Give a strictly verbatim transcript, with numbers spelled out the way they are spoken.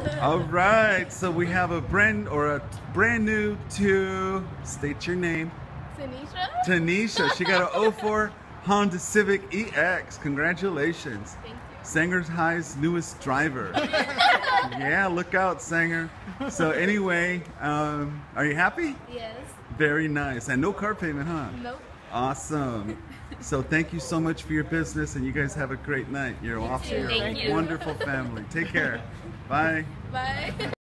All right, so we have a brand or a brand new to state your name. Tanisha. Tanisha. She got an oh four Honda Civic E X. Congratulations. Thank you. Sanger's High's newest driver. Yeah, look out, Sanger. So anyway, um, are you happy? Yes. Very nice. And no car payment, huh? Nope. Awesome. So thank you so much for your business, and you guys have a great night. You're You off too. to Thank your you. wonderful family. Take care. Bye. Bye.